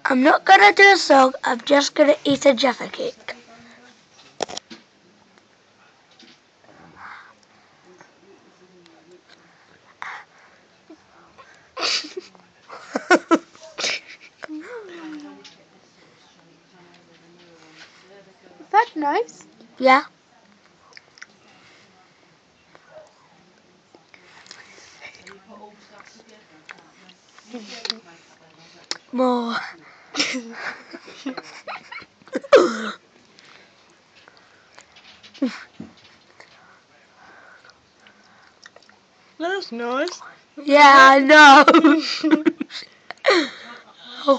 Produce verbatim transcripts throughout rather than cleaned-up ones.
I'm not gonna do a song, I'm just gonna eat a jaffa cake. That's nice. Yeah. More. That's nice. Yeah, I know. Oh.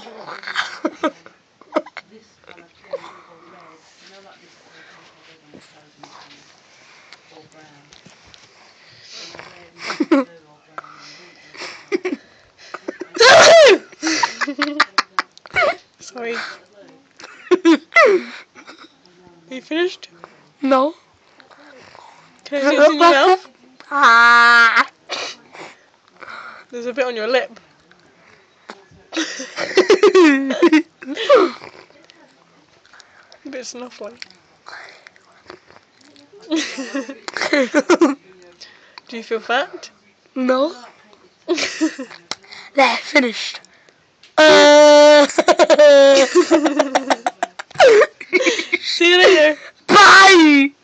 Sorry. Are you finished? No. Can I see what's in your mouth? Ah. There's a bit on your lip. A bit snuffly. Do you feel fat? No. There, finished. Uh. See you later. Bye.